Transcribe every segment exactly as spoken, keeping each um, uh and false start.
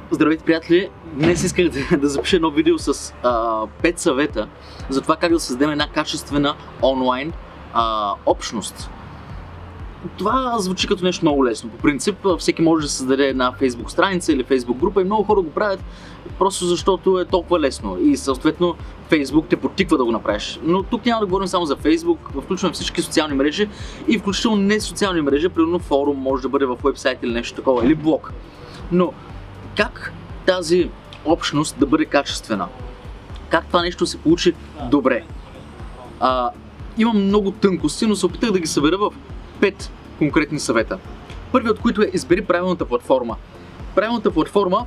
Здравейте, приятели! Днес исках да, да запиша едно видео с а, пет съвета за това как да създадем една качествена онлайн а, общност. Това звучи като нещо много лесно. По принцип, всеки може да създаде една Facebook страница или Facebook група и много хора го правят просто защото е толкова лесно и съответно Facebook те подтиква да го направиш. Но тук няма да говорим само за Facebook, включваме всички социални мрежи и включително не социални мрежи, примерно форум може да бъде в уебсайт или нещо такова, или блог. Но как тази общност да бъде качествена? Как това нещо се получи добре? А, имам много тънкости, но се опитах да ги събера в пет конкретни съвета. Първият от които е: избери правилната платформа. Правилната платформа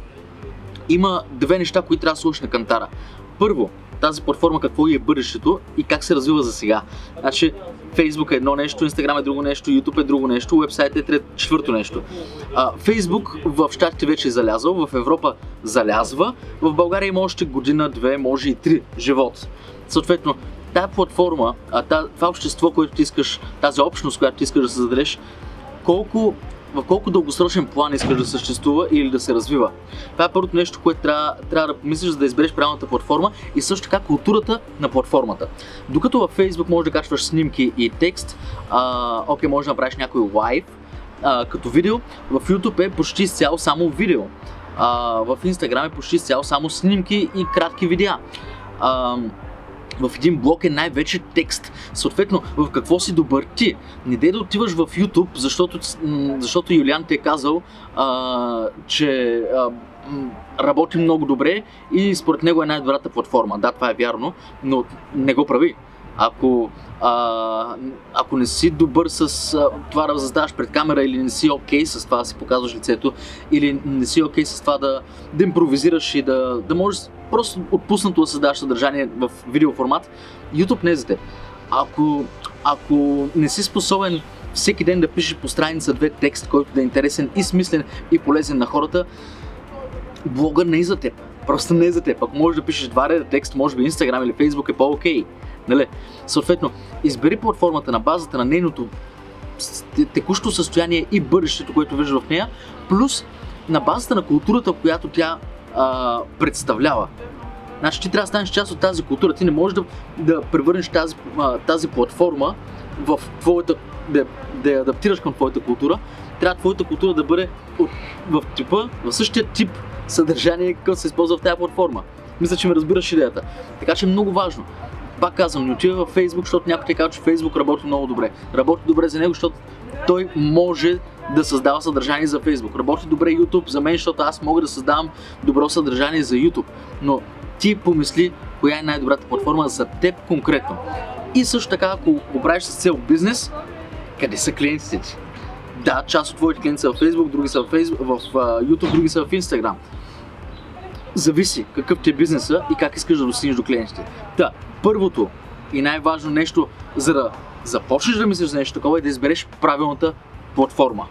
има две неща, които трябва да сложиш на кантара. Първо, тази платформа какво е бъдещето и как се развива за сега. Значи, Facebook е едно нещо, Instagram е друго нещо, YouTube е друго нещо, уебсайт е трето, четвърто нещо. А, Facebook в Щатите вече е залязал, в Европа залязва, в България има още година, две, може и три живот. Съответно, тая платформа, а, това общество, което ти искаш, тази общност, която ти искаш да създадеш, колко, в колко дългосрочен план искаш да съществува или да се развива. Това е първото нещо, което трябва, трябва да помислиш, за да избереш правилната платформа, и също така културата на платформата. Докато във Facebook можеш да качваш снимки и текст, а, окей, можеш да направиш някой лайв а, като видео, в YouTube е почти изцяло само видео. А, в Instagram е почти изцяло само снимки и кратки видеа. А, В един блог е най-вече текст. Съответно, в какво си добър ти? Не дей да отиваш в YouTube, защото, защото Юлиан ти е казал, а, че а, работи много добре и според него е най-добрата платформа. Да, това е вярно, но не го прави. Ако, а, ако не си добър с а, това да заставаш пред камера, или не си окей с това да си показваш лицето, или не си окей с това да, да импровизираш и да, да можеш просто отпуснато да създаваш съдържание в видеоформат, YouTube не е за теб. Ако, ако не си способен всеки ден да пишеш по страница две текст, който да е интересен и смислен и полезен на хората, блога не е за теб. Просто не е за теб. Ако можеш да пишеш два реда текст, може би Instagram или Facebook е по-окей. Нали? Съответно, избери платформата на базата на нейното текущо състояние и бъдещето, което виждаш в нея, плюс на базата на културата, която тя а, представлява. Значи ти трябва да станеш част от тази култура. Ти не можеш да, да превърнеш тази, а, тази платформа в твоята, да, да я адаптираш към твоята култура. Трябва твоята култура да бъде от, в типа, в същия тип съдържание, какъв се използва в тази платформа. Мисля, че ме разбираш идеята. Така че е много важно. Пак казвам, не отива в Facebook, защото някой ти казва, че Facebook работи много добре. Работи добре за него, защото той може да създава съдържание за Facebook. Работи добре YouTube за мен, защото аз мога да създавам добро съдържание за YouTube. Но ти помисли коя е най-добрата платформа за теб конкретно. И също така, ако го правиш с цел бизнес, къде са клиентите ти? Да, част от твоите клиенти са в Facebook, други са в, Facebook, в YouTube, други са в Instagram. Зависи какъв ти е бизнеса и как искаш да достигнеш до клиентите. Та, първото и най-важно нещо, за да започнеш да мислиш за нещо такова, е да избереш правилната платформа.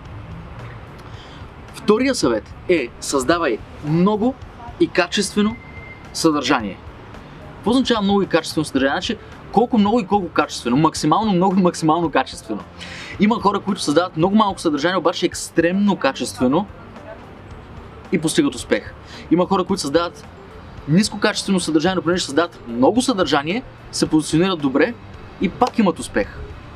Втория съвет е: създавай много и качествено съдържание. Какво означава много и качествено съдържание? Значи, колко много и колко качествено? Максимално много и максимално качествено. Има хора, които създават много малко съдържание, обаче екстремно качествено и постигат успех. Има хора, които създават ниско качествено съдържание, но понеже създават много съдържание, се позиционират добре и пак имат успех.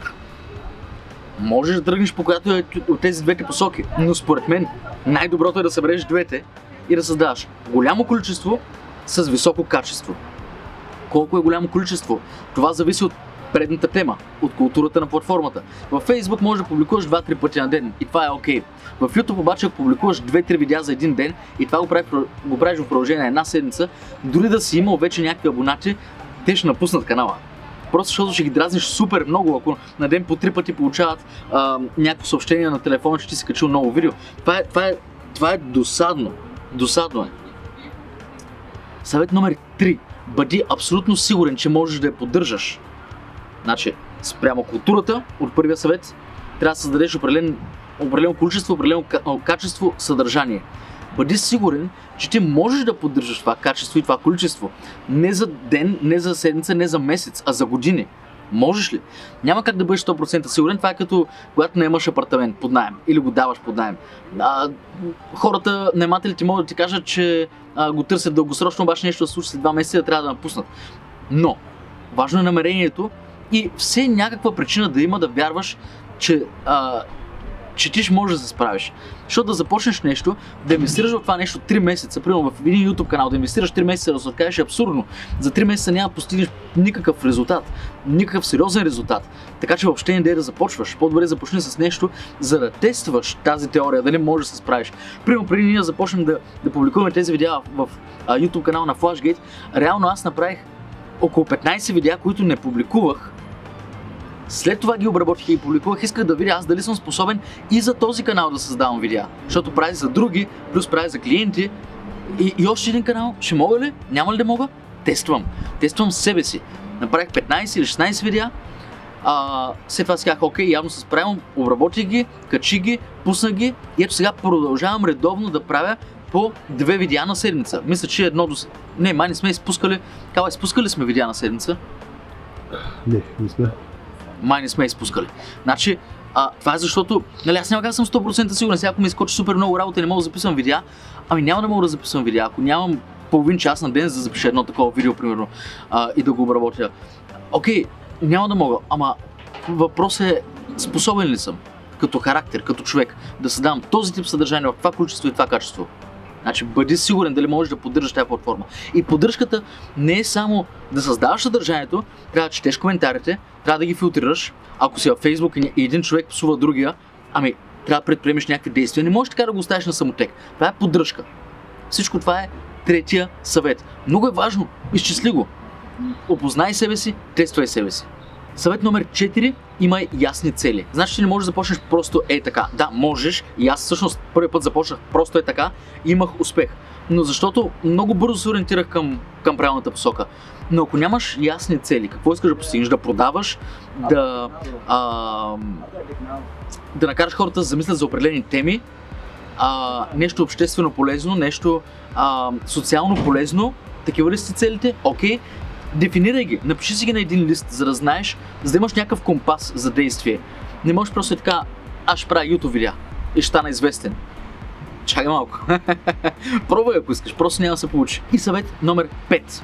Можеш да тръгнеш по която е от тези двете посоки, но според мен най-доброто е да събереш двете и да създаваш голямо количество с високо качество. Колко е голямо количество? Това зависи от предната тема, от културата на платформата. Във Facebook можеш да публикуваш два-три пъти на ден и това е окей. В YouTube обаче, ако публикуваш две-три видеа за един ден и това го правиш, го правиш в продължение на една седмица, дори да си имал вече някакви абонати, те ще напуснат канала. Просто защото ще ги дразниш супер много, ако на ден по три пъти получават а, някакво съобщение на телефона, че ти си качил ново видео. Това е, това е, това е досадно. Досадно е. Съвет номер три. Бъди абсолютно сигурен, че можеш да я поддържаш. Значи, спрямо културата, от първия съвет, трябва да създадеш определен, определено количество, определено качество, съдържание. Бъди сигурен, че ти можеш да поддържаш това качество и това количество. Не за ден, не за седмица, не за месец, а за години. Можеш ли? Няма как да бъдеш сто процента сигурен. Това е като когато не имаш апартамент под наем или го даваш под наем. А, хората, наемателите могат да ти кажат, че а, го търсят дългосрочно, обаче нещо да случи след два месеца да трябва да напуснат. Но, важно е намерението и все някаква причина да има да вярваш, че, а, че ти ще можеш да се справиш. Защото да започнеш нещо, да инвестираш в това нещо три месеца, примерно в един YouTube канал, да инвестираш три месеца, да се откажеш е абсурдно. За три месеца няма да постигнеш никакъв резултат, никакъв сериозен резултат. Така че въобще не е да започваш. По-добре започни с нещо, за да тестваш тази теория, дали можеш да се справиш. Примерно преди ние да започнем да, да публикуваме тези видеа в, в а, YouTube канала на Flashgate, реално аз направих около петнайсет видеа, които не публикувах. След това ги обработих и публикувах, исках да видя аз дали съм способен и за този канал да създавам видеа. Защото прави за други, плюс прави за клиенти. И, и още един канал, ще мога ли? Няма ли да мога? Тествам. Тествам себе си. Направих петнайсет или шестнайсет видеа. А, след това си казах, окей, явно се справям, обработих ги, качих ги, пуснах ги и ето сега продължавам редовно да правя по две видеа на седмица. Мисля, че едно до... Не, май не сме изпускали... Кава, изпускали сме видеа на седмица? Не, не сме. Май не сме изпускали. Значи, а, това е защото, нали, аз няма как съм сто процента сигурен, сега ако ми изкочи супер много работа и не мога да записвам видеа, ами няма да мога да записвам видеа, ако нямам половин час на ден за да запиша едно такова видео, примерно, а, и да го обработя. Окей, няма да мога, ама въпрос е способен ли съм, като характер, като човек, да създавам този тип съдържание в това количество и това качество. Значи бъди сигурен дали можеш да поддържаш тази платформа. И поддръжката не е само да създаваш съдържанието, трябва да четеш коментарите, трябва да ги филтрираш. Ако си във Facebook и един човек псува другия, ами трябва да предприемеш някакви действия. Не можеш така да го оставиш на самотек. Това е поддръжка. Всичко това е третия съвет. Много е важно. Изчисли го. Опознай себе си, тествай себе си. Съвет номер четири. Имай ясни цели. Значи, че не можеш да започнеш просто е така. Да, можеш. И аз всъщност първи път започнах просто е така и имах успех. Но защото много бързо се ориентирах към, към правилната посока. Но ако нямаш ясни цели, какво искаш да постигнеш? Да продаваш, да, а, да накараш хората да замислят за определени теми, а, нещо обществено полезно, нещо а, социално полезно, такива ли са целите? Окей. Дефинирай ги, напиши си ги на един лист, за да знаеш, за да имаш някакъв компас за действие. Не можеш просто е така, аз ще правя YouTube видеа и ще стана известен. Чакай малко. Пробвай ако искаш, просто няма да се получи. И съвет номер пет.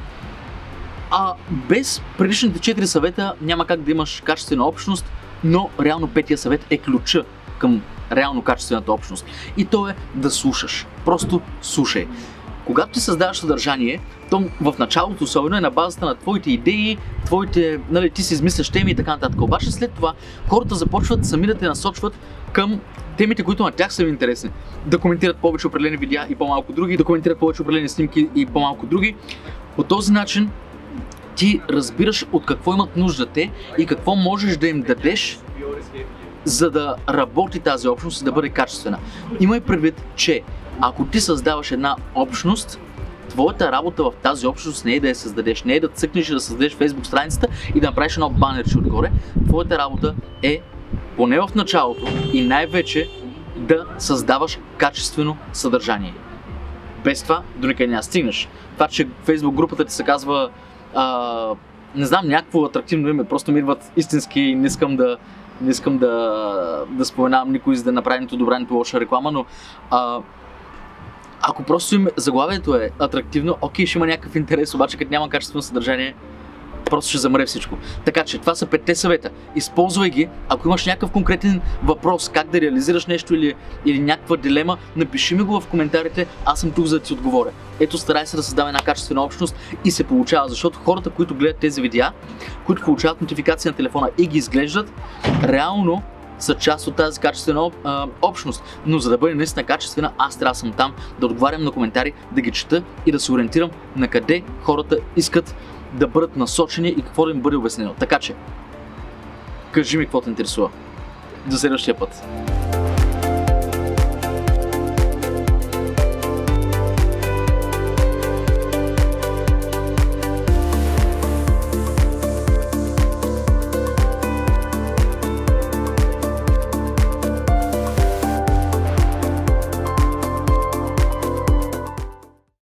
А без предишните четири съвета няма как да имаш качествена общност, но реално петия съвет е ключа към реално качествената общност. И то е да слушаш. Просто слушай. Когато ти създаваш съдържание, то в началото особено е на базата на твоите идеи, твоите, нали, ти си измисляш теми и така нататък. Обаче след това хората започват сами да те насочват към темите, които на тях са ви интересни. Да коментират повече определени видеа и по-малко други, да коментират повече определени снимки и по-малко други. По този начин ти разбираш от какво имат нужда те и какво можеш да им дадеш, за да работи тази общност и да бъде качествена. Имай предвид, че ако ти създаваш една общност, твоята работа в тази общност не е да я създадеш, не е да цъкнеш и да създадеш Facebook страницата и да направиш едно банерче отгоре. Твоята работа е, поне в началото и най-вече, да създаваш качествено съдържание. Без това до никъде няма стигнеш. Това, че Facebook групата ти се казва, а, не знам, някакво атрактивно име, просто ми идват истински и не искам да не искам да, да споменавам никой, за да направи нито добра, нито лоша реклама, но а, ако просто им заглавието е атрактивно, окей, ще има някакъв интерес, обаче като няма качествено съдържание, просто ще замре всичко. Така че това са петте съвета. Използвай ги. Ако имаш някакъв конкретен въпрос, как да реализираш нещо или, или някаква дилема, напиши ми го в коментарите, аз съм тук за да ти отговоря. Ето, старай се да създава една качествена общност и се получава, защото хората, които гледат тези видеа, които получават нотификации на телефона и ги изглеждат, реално са част от тази качествена а, общност. Но за да бъде наистина качествена, аз трябва да съм там, да отговарям на коментари, да ги чета и да се ориентирам на къде хората искат да бъдат насочени и какво да им бъде обяснено. Така че, кажи ми какво те интересува. До следващия път.